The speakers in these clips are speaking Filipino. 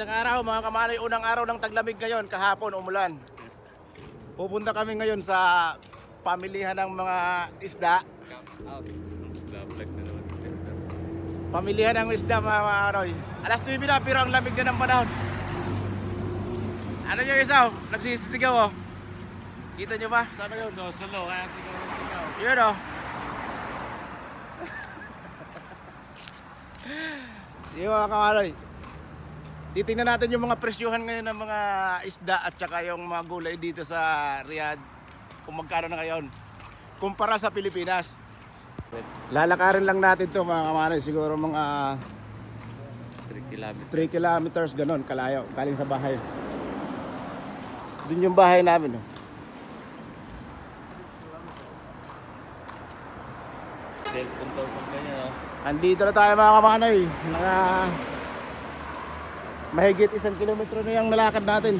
Magandang araw mga kamanoy, unang araw ng taglamig ngayon, kahapon umulan. Pupunta kami ngayon sa pamilihan ng mga isda. Pamilihan ng isda mga kamanoy. Alas 9 na pero ang lamig na ng panahon. Ano nyo isaw? Nagsisisigaw oh. Kita nyo ba? Saan yun? Solo, kaya sigaw. Yun oh. Sige mga kamanoy, titingnan natin yung mga presyuhan ngayon ng mga isda at saka yung mga gulay dito sa Riyadh. Kung magkano na ngayon kumpara sa Pilipinas. Lalakarin lang natin to mga kamanoy, siguro mga 3 kilometers ganon kalayo, galing sa bahay. Doon yung bahay namin oh. Cellphone daw pag ganyan, no? Andito na tayo mga kamanoy. Mahigit 1 kilometro na yung nalakad natin.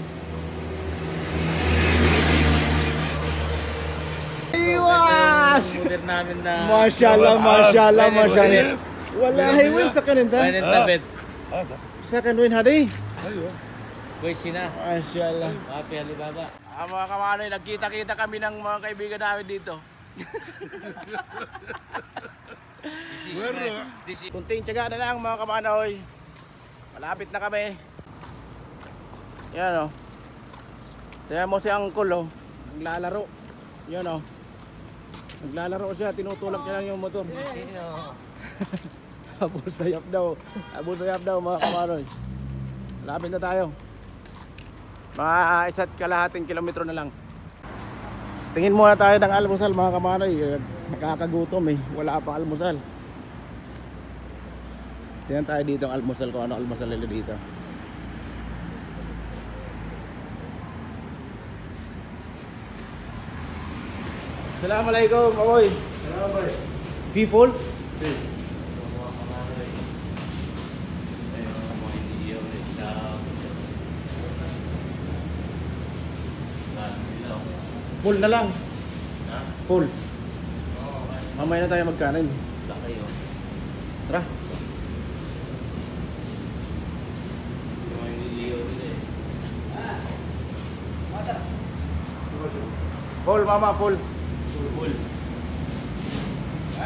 Iwas! Modern namin na... Masyaallah, masyaallah, masyaallah. Wala highway sa kaninda. Bayan na bed. Second win hadi. Pwede na. Masyaallah. Happy Alibaba. Mga kamanoy, nagkita-kita kami ng mga kaibigan namin dito. Kunting tiyaga na lang mga kamanoy. Malapit na kami. Yan o. Tingnan mo si Uncle o. Naglalaro. Yan o. Naglalaro siya. Tinutulak niya lang yung motor. Abol sayap daw. Abol sayap daw mga kamanoy. Malapit na tayo. Mga 1.5 kilometro na lang. Tingin muna tayo ng almusal mga kamanoy. Nakakagutom eh. Wala pa almusal. Tingnan tayo dito ang almusal ko. Ano almusal nila dito? Assalamualaikum, Amoy. Assalamualaikum. People? Full na lang. Ha? Full. Oo. Mamaya na tayo magkanin. Laki yun. Tara. Full mama, full. Full. Ha?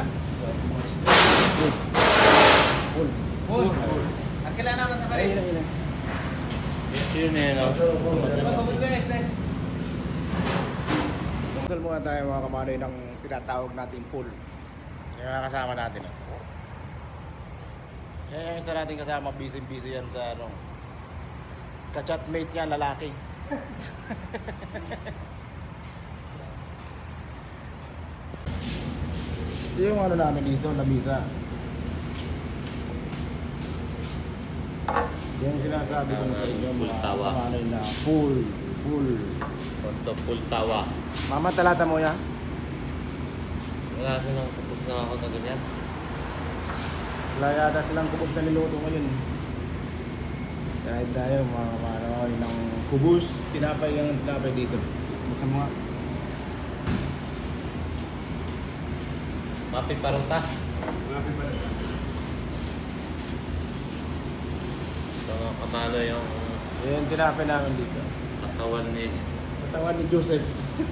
Full. Full. Ang kailangan naman sa Ayun, ayun. Yun eh, no? Masal muna tayo mga kamanoy ng tinatawag nating pool. Yung mga kasama natin. Yan yung isa natin kasama, busy yan sa ano. Ka-chatmate niya, lalaki. Ito yung ano namin dito, lamisa. Yan yung sinasabi ko sa inyo mga kamanoy na pool. Konto, full tawa. Mama, talata mo yan? Wala ko nang kapos na ako na ganyan. Wala yata silang kubos na niluto ngayon. Kahit tayo mga kamanoy ng kubos, tinapay yung tinapay dito. Buksan mo nga. Mapi paruta. Ito mga kamalo yung Yan yung tinapay namin dito. katawan ni... Katawan ni Joseph.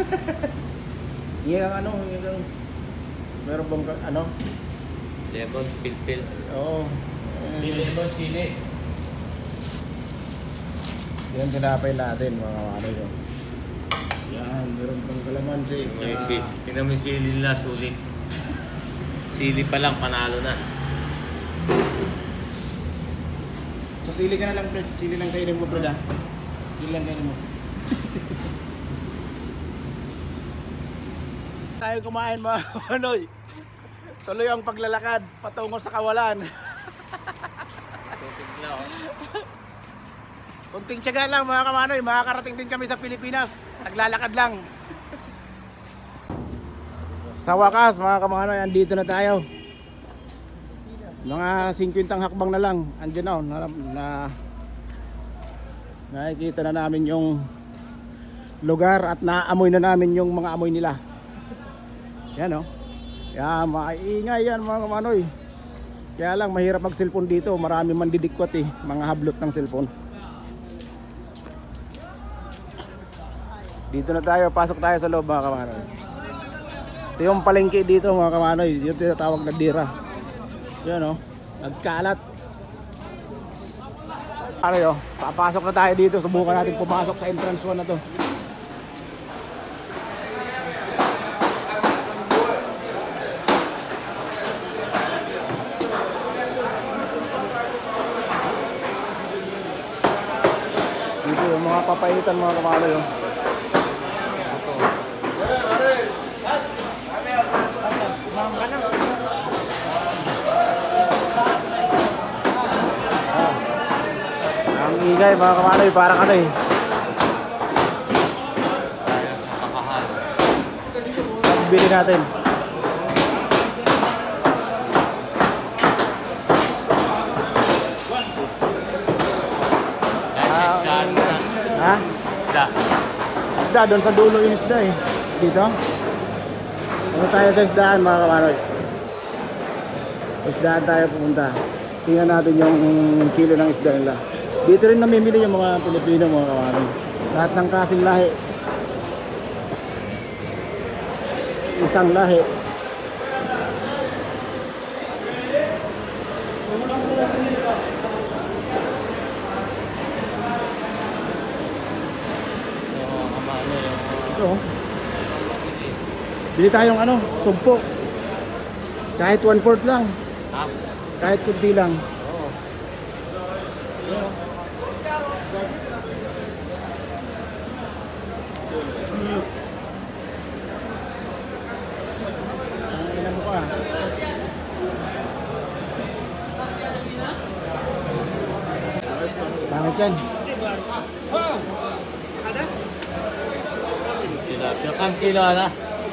Yan ang ano, yan ang... Meron bang ano? Lemon, pilpil. Oo. Lemon, sili. Yan tinapay natin mga kamanoy. Yan, meron pang kalamansi. Tingnan mo yung sili nila, sulit. Sili pa lang, panalo na. So sili ka na lang, Fred. Sili lang kainin mo, Fred, ha? Sili lang kainin mo. Tayo kumain mga kamanoy. Tuloy ang paglalakad patungo sa kawalan. Tutig na, oh. Kunting tiyaga lang mga kamanoy, makakarating din kami sa Pilipinas. Naglalakad lang. Sa wakas mga kamanoy, andito na tayo. Mga 50 hakbang na lang. Andiyan na, nakikita na namin yung lugar at naamoy na namin yung mga amoy nila. Yan o. Yan, maingay yan mga kamanoy. Kaya lang mahirap mag cellphone dito. Marami man didikwat eh, mga hablot ng cellphone. Dito na tayo, pasok tayo sa loob mga kamanoy. Ito yung palengke dito mga kamanoy, yung tinatawag na dira. Yan o, nagkalat. Ano yun, papasok na tayo dito, subukan natin pumasok sa entrance 1 na to. Dito yung mga papaitan mga kamanoy oh. Ang ingay mga kamanoy, parang ano eh. Bili natin. Ha? Isda. Isda, doon sa dulo yung isda eh. Dito. Ano tayo sa isdaan mga kamanoy? Isdaan tayo pumunta. Tingnan natin yung kilo ng isda nila. Dito rin namimili yung mga Pilipino mga kamanoy. Lahat ng kasing lahi. Isang lahi. Ito. Bili tayong ano, sumpo. Kahit 1/4 lang. Ha? Kahit kunti lang. Oo. Ilan mo pa? Pangit yan. Tilapia. Kam kilo na?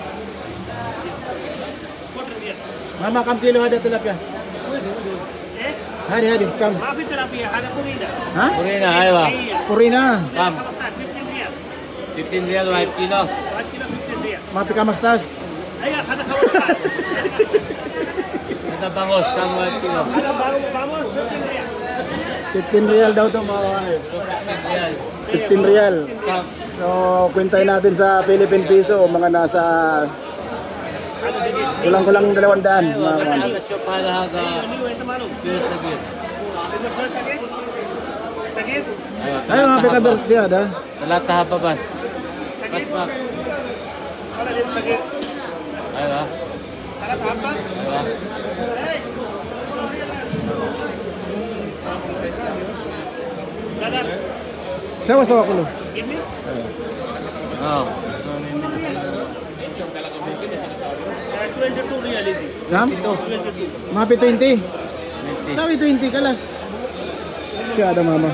Mama, kam kilo ada tilapia? Hadi, hadi, kam. माफी tilapia, ada purina. Ha? Purina, ayaw ba? Purina. Kam. 15 riyal. 15 real, 1 kilo. 1 kilo 15 riyal. Mapi kamastas. Ayah, ada kawasan. Ito bangos, kam 1 kilo. Ada vamos 15 riyal. 15 real daw to mga kamanoy. 15 real. 15 real. Kam. So, kwentahin natin sa Philippine Peso, mga nasa kulang-kulang 200 mga kamanoy. Alas yung palahaga. Ini itu malu. Sila sagit. Ini first sakit. Sakit. Ay, mga pekabel siya, da? Talata hababas. Bas bak. Kalau dia sakit. Ayaw ba? Salah apa? Ayaw ba? Dadah. Sawa-sawa ko lo. Ini Oo. 22 riyal ini. Sam? 22. Mapi 20. 20. Sawi 20 kalas. Siya ada mama.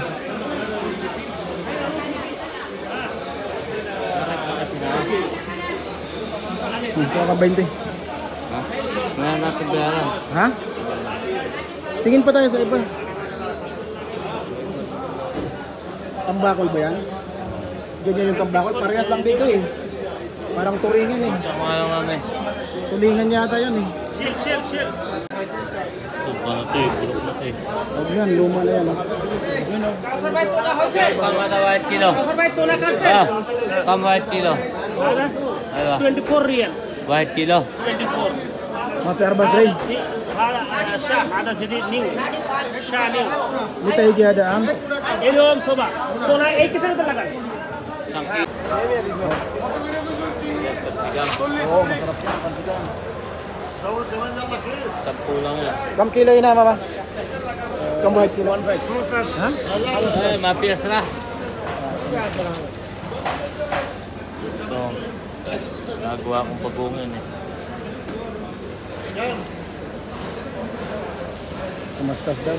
Siya ka 20. Ha? Ngayon natin bayaran. Ha? Tingin pa tayo sa iba. Tambakol ba yan? Ganyan yung tambakol. Parehas lang dito eh. Parang turingan eh. Sa mga lang namin. Tulingan yata yan eh. Shell. Ito pa na ito eh. Pulok na ito eh. Huwag yan, luma na yan. Yun o. Kam ada 1 kilo. Sampai tolak kan? Ah, kam 1 kilo. Ada Ayaw ba? 24 riyal. 1 kilo. 24. Mapi arbas rin. Ada syah, ada jadi new. Syah new. Di tayo kaya ada am. Ini om soba. Tolak कितने रुपए लगा? Sangkit. Oo, masarap yan. Pansigang. 10 lang yan. Kam kilo yun na mama? Kam buhay kilo? 1.5. Ha? Ay, mapias na. Ito. Nagawa kong pagungin eh. Kumastas daw.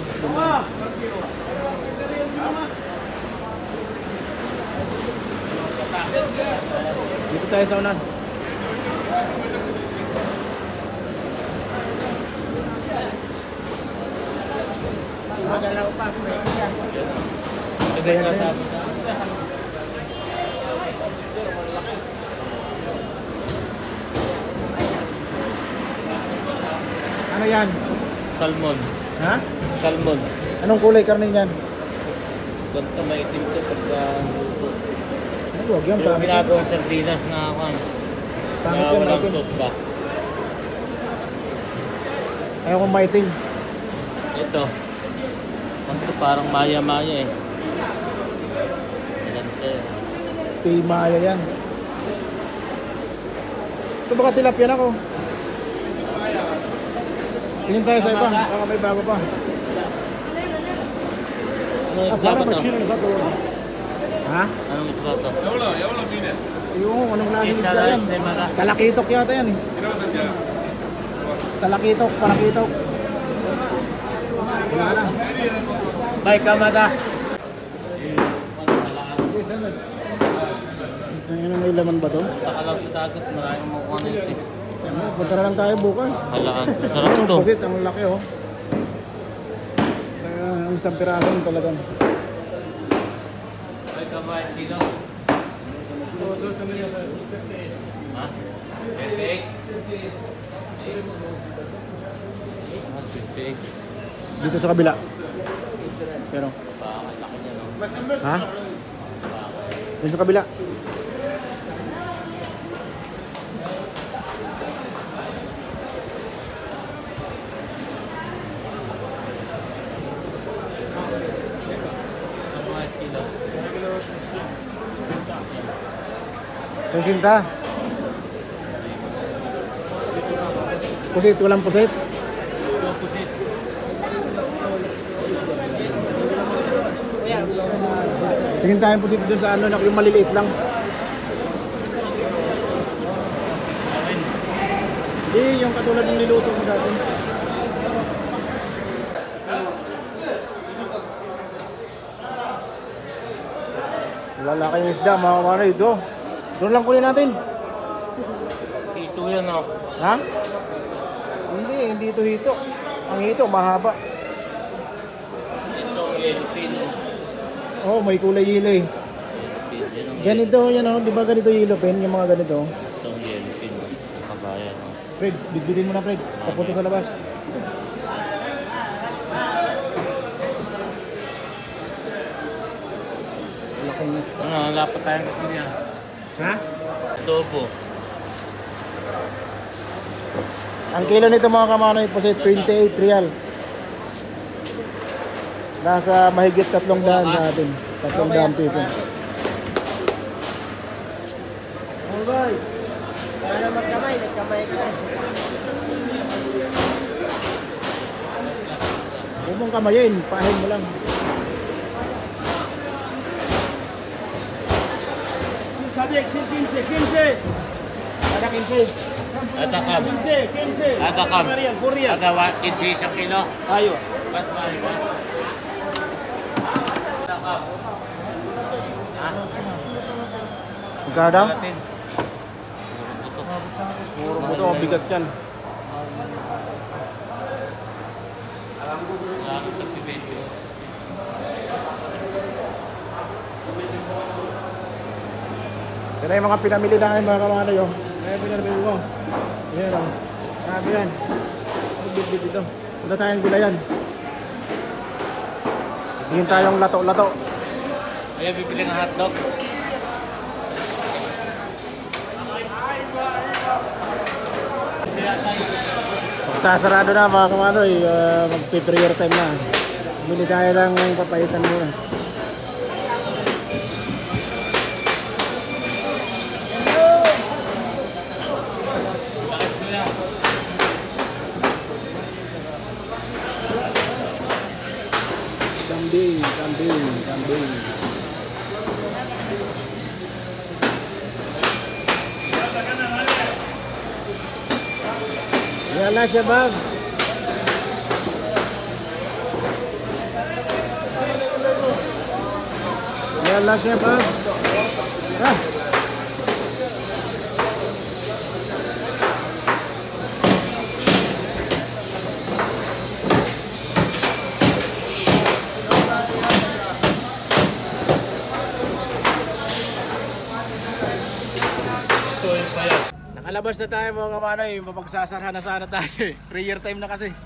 Dito tayo sa unan. Magalaw pa, pwede yan. Ito yung nasabi. Ano yan? Salmon. Ha? Salmon. Anong kulay karne yan? Ganito maitim ito pagka luto. Huwag yan, Yung pangit. ginagawang sardinas na ako. Pangit Na yan, walang pangit. sauce ba? Ayaw kong maitim. Ito. Ito parang maya-maya eh. Ganito eh. Maya yan. Ito baka tilapia na ako. Tingin tayo sa iba. Baka may bago pa. Anong isda ba to? Ha? Anong isda to? Yung anong klaseng Isda isda yan? rice, mara. Talakitok yata yan eh. Talakitok, parakitok. Wala na. Bye, kamada. Ano, may laman ba to? Takalaw sa dagat, maraming makuha nito eh. Ano, punta na lang tayo bukas. Halaan. Masarap to. Pusit, ang laki oh. Ang isang piraso talagang. Bye, kamay, kilo. Ha? 58. Dito sa kabila. Pero, Baka laki niya, no? ha? Dito sa kabila. Kamay, kilo. Pusinta. Pusit, walang pusit. Ito, pusit. Tingin tayo pusit dun sa ano, yung maliliit lang. Hindi, yung katulad ng niluto mo dati. Lalaki yung isda, mga kamanoy. Doon lang kunin natin. Ito yan, no? Ha? Hindi ito hito. Ang hito, mahaba. Ito, yellow pin. Oh, may kulay yelo eh. Yellow pin. Yan ang Ganito, yan oh. Di ba ganito yellow pen? Yung mga ganito. itong yellow pin. Kabayan, no? Fred, bigbitin mo na Fred. Papunta sa labas. Laki niya. Ano, lapat tayong kasi niya. Ha? Adobo. Ang kilo nito mga kamanoy po 28 real. Nasa mahigit 300 sa atin. 300 piso. Alright. Kaya magkamay, nagkamay ka na. Huwag mong kamayin, pahin mo lang. Sabi, 15. Kada 15. Ada kam. 15. Ada kam. Korean. Ada 15 isang kilo. Ayo. Mas mahal ka. Ada kam. Ha? Magkano daw? Natin. Puro buto, bigat yan. Bakit nagpipedyo? Yan na yung mga pinamili na ngayon mga kamanoy. Oh. Ayan pinamili ko. Ayan o. Sabi yan. Bit dito. Punta tayong gulayan. Tingin tayong lato-lato. Kaya bibili ng hotdog. Sasarado na mga kamanoy. Magpiprayer time na. Bili tayo lang ng papaitan muna. Kambing. Wala siya bag. Wala siya bag. Ah. Nakalabas na tayo mga kamanoy, mapagsasarhan na sana tayo eh. Prayer time na kasi.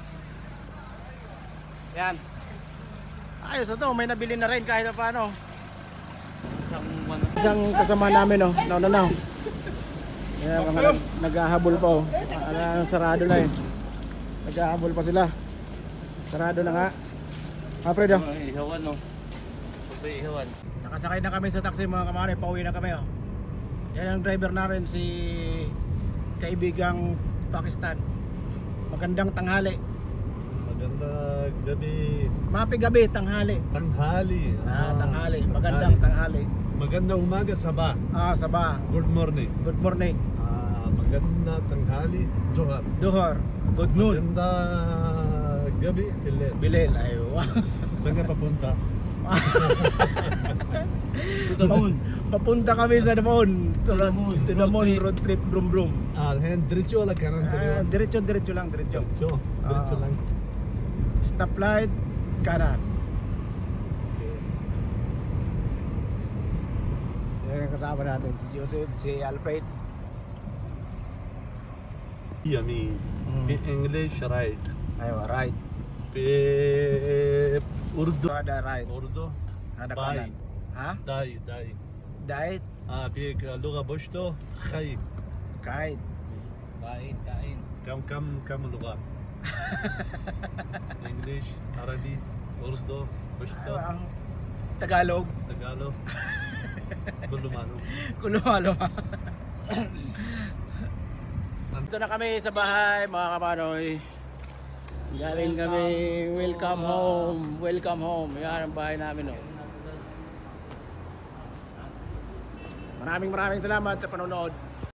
Yan. Ayos na to, may nabili na rin kahit na paano. Isang kasama namin, oh. No. Yan, mga naghahabol pa, oh. Sarado na eh. Naghahabol pa sila. Sarado na nga. Fredo. Ihawan, no? Ihawan. Nakasakay na kami sa taxi mga kamari, pauwi na kami, oh. Yan ang driver namin, si kaibigang Pakistan. Magandang tanghali. Magandang gabi. Mapi gabi, tanghali. Tanghali. Tanghali. Magandang tanghali. Magandang umaga, Sabah. Sabah. Good morning. Good morning. Magandang tanghali, Johar. Duhur. Good noon. Magandang gabi, Bilal. Bilal. Aywa. Saan ka papunta? Papunta kami sa Damon. To the moon road trip brum brum. Diretso wala kanan kaliwa? Diretso lang, diretso. Diretso lang. Stoplight kanan. Yan ang kasama natin, si Joseph, si Alfred. يعني في English right. Aywa, right. في Urdu. Ada right. Urdu. Ada باي. kanan. Ha? داي. Diet. في لغة بشتو خي. Kite. Kain. كم لغة؟ English, Arabic, Urdu, Pashto, Tagalog. Tagalog. كله معلوم. Kulumalo. Dito na kami sa bahay mga kapanoy. Galing kami, welcome home. Yan ang bahay namin, oh. Maraming salamat sa panonood.